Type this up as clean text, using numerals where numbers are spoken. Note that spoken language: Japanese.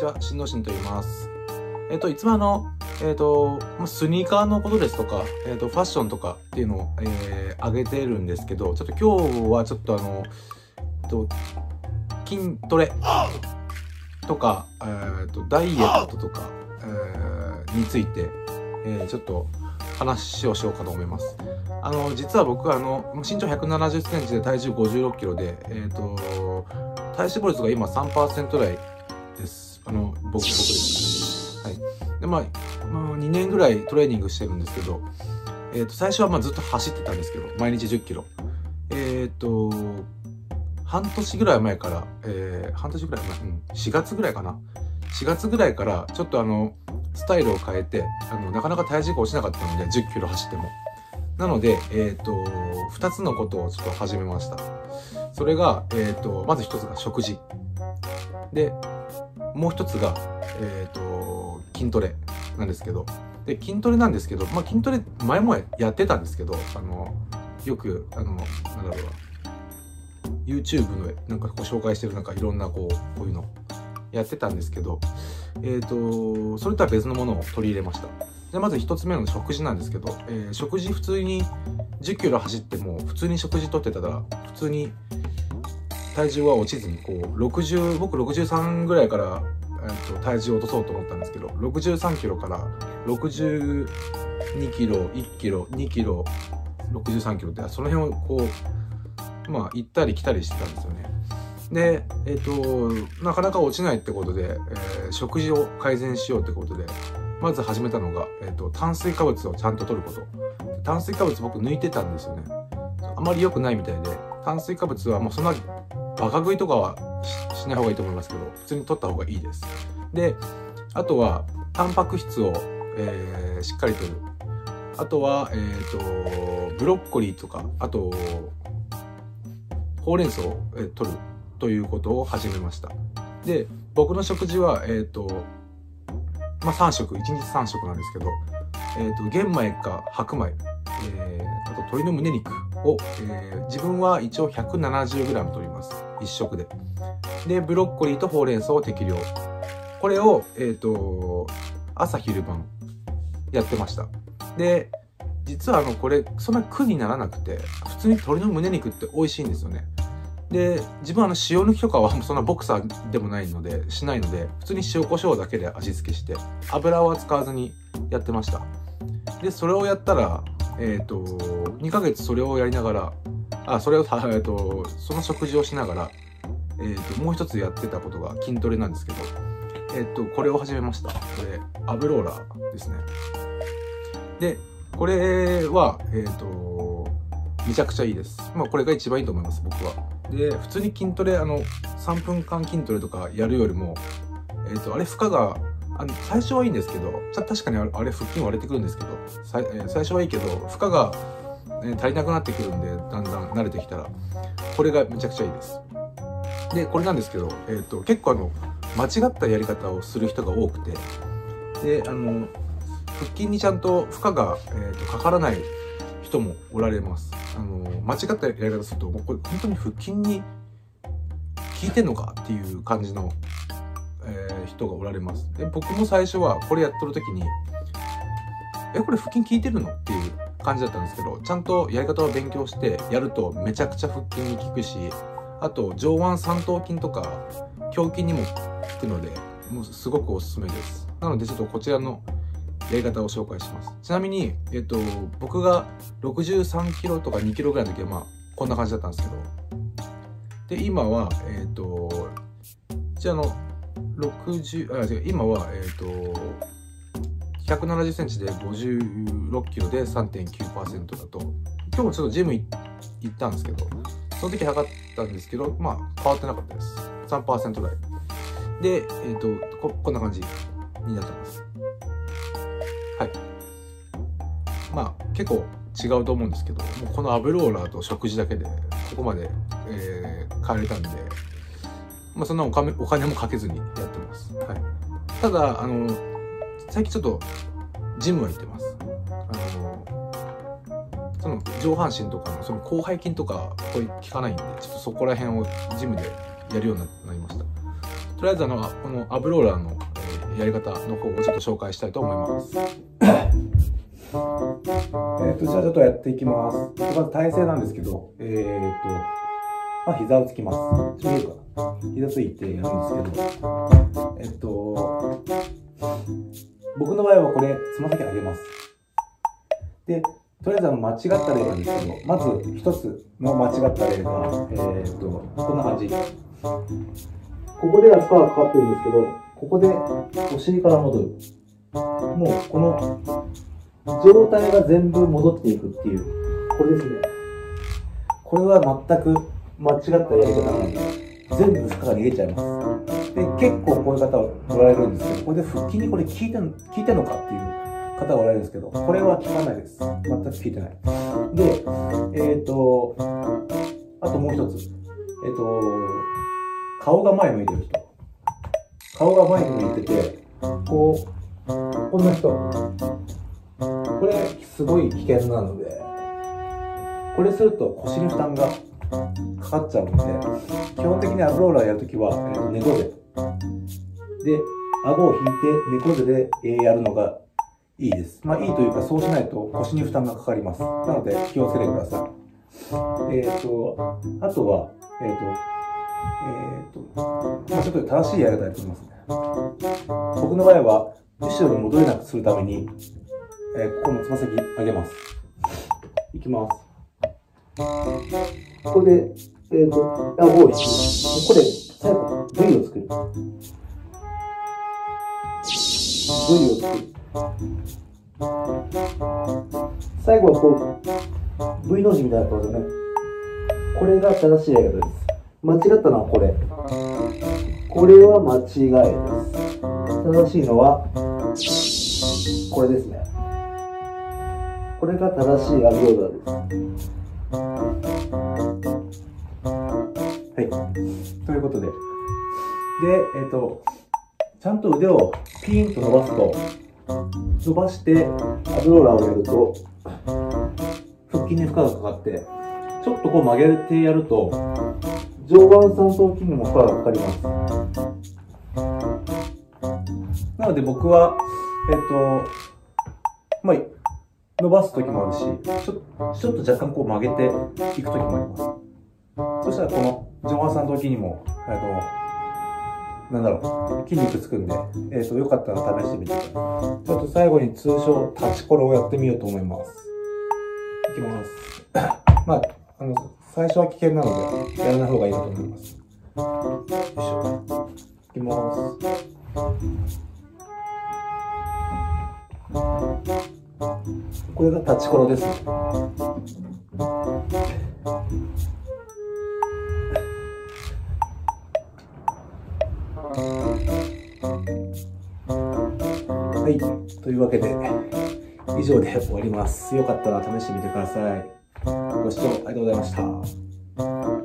ちは、しんのしんと言います。いつもスニーカーのことですとか、ファッションとかっていうのを、上げてるんですけど、ちょっと今日はちょっと筋トレとか、ダイエットとか、について、ちょっと話をしようかと思います。実は僕は身長170センチで体重56キロで、体脂肪率が今 3% 台です。僕ですね。はい。で、2年ぐらいトレーニングしてるんですけど、最初はずっと走ってたんですけど、毎日10キロ。半年ぐらい前から、半年ぐらい前、4月ぐらいかな。4月ぐらいから、ちょっとスタイルを変えて、なかなか体重が落ちなかったので、10キロ走っても。なので、2つのことをちょっと始めました。それが、まず1つが食事。で、もう1つが、筋トレなんですけど。で、筋トレなんですけど、筋トレ前もやってたんですけど、よく、なんだろうな、YouTube のなんか紹介してるいろんなこういうのやってたんですけど、それとは別のものを取り入れました。で、まず1つ目の食事なんですけど、食事普通に10キロ走っても普通に食事とってたら普通に体重は落ちずに僕63ぐらいから体重を落とそうと思ったんですけど、63キロから62キロ、1キロ、2キロ、63キロってその辺を行ったり来たりしてたんですよね。で、なかなか落ちないってことで、食事を改善しようってことで、まず始めたのが、炭水化物をちゃんと摂ること。炭水化物僕抜いてたんですよね。あまり良くないみたいで、炭水化物はもうそんなバカ食いとかは しない方がいいと思いますけど、普通に摂った方がいいです。で、あとは、タンパク質を、しっかり摂る。あとは、ブロッコリーとか、あと、ほうれん草を摂るということを始めました。で、僕の食事は、3食、1日3食なんですけど、玄米か白米、あと鶏の胸肉を、自分は一応 170g 摂ります。1食で。で、ブロッコリーとほうれん草を適量。これを、朝昼晩やってました。で、実はこれ、そんな苦にならなくて、普通に鶏の胸肉って美味しいんですよね。で、自分は塩抜きとかはそんなボクサーでもないので、しないので、普通に塩コショウだけで味付けして、油は使わずにやってました。で、それをやったら、2ヶ月それをやりながら、その食事をしながら、もう一つやってたことが筋トレなんですけど、これを始めました。これ、アブローラーですね。で、これは、めちゃくちゃいいです。これが一番いいと思います、僕は。で、普通に筋トレ、3分間筋トレとかやるよりも、あれ負荷が、最初はいいんですけど、確かにあれ腹筋割れてくるんですけど、最初はいいけど、負荷が、足りなくなってくるんで、だんだん慣れてきたら、これがめちゃくちゃいいです。で、これなんですけど、結構間違ったやり方をする人が多くて、で、腹筋にちゃんと負荷が、かからない人もおられます。間違ったやり方すると、これ本当に腹筋に効いてんのかっていう感じの、人がおられます。で、僕も最初はこれやってる時に、これ腹筋効いてるのっていう感じだったんですけど、ちゃんとやり方を勉強してやるとめちゃくちゃ腹筋に効くし、あと上腕三頭筋とか胸筋にも効くので、もうすごくおすすめです。なのでちょっとこちらのやり方を紹介します。ちなみに、僕が63キロとか2キロぐらいの時はこんな感じだったんですけど、で、今は今は170センチで56キロで 3.9% だと、今日もちょっとジム行ったんですけど、その時測ったんですけど、変わってなかったです。3% 台。で、こんな感じになってます。はい。結構違うと思うんですけど、もうこのアブローラーと食事だけで、ここまで、変えれたんで、そんなお金もかけずにやってます。はい。ただ、最近ちょっと、ジムは行ってます。その上半身とかの、その広背筋とか、効かないんで、ちょっとそこら辺をジムでやるようになりました。とりあえずこのアブローラーの、やり方の方をちょっと紹介したいと思います。じゃあちょっとやっていきます。まず体勢なんですけど、まあ、膝をつきます。ちょっと見えるかな。膝ついてやるんですけど、僕の場合はこれ、つま先上げます。で、とりあえず間違った例なんですけど、まず一つの間違った例が、こんな感じ。ここで足がかかってるんですけど、ここでお尻から戻る。もうこの状態が全部戻っていくっていう、これですね。これは全く間違ったやり方なので、全部負荷が逃げちゃいます。で、結構こういう方おられるんですけど、これで腹筋にこれ効いてんのかっていう方がおられるんですけど、これは効かないです。全く効いてない。で、あともう一つ。顔が前向いてる人。顔が前に向いてて、こんな人。これ、すごい危険なので、これすると腰に負担がかかっちゃうので、基本的にアブローラーやるときは、猫背。で、顎を引いて猫背でやるのがいいです。まあいいというか、そうしないと腰に負担がかかります。なので気をつけてください。あとは、まあちょっと正しいやり方やってみますね。僕の場合は、後ろに戻れなくするために、ここのつま先上げます。いきます。ここで、顎を引く。ここで、最後、V を作る。V を作る。最後はこう、V の字みたいなことですね。これが正しいやり方です。間違ったのはこれ。これは間違いです。正しいのは、これですね。これが正しいアブローラーです。はい。ということで。で、ちゃんと腕をピーンと伸ばすと、伸ばしてアブローラーをやると、腹筋に負荷がかかって、ちょっとこう曲げてやると、上腕三頭筋にも負荷がかかります。なので僕は、まあ、伸ばす時もあるし、ちょっと若干こう曲げていく時もあります。そしたらこの上腕三頭筋にも、筋肉つくんで、よかったら試してみてください。ちょっと最後に通称立ちコロをやってみようと思います。いきます。まあ、最初は危険なので、やらない方がいいかと思います。よいしょ。いきます。これが立ちコロですね。はい。というわけで、以上で終わります。よかったら試してみてください。ご視聴ありがとうございました。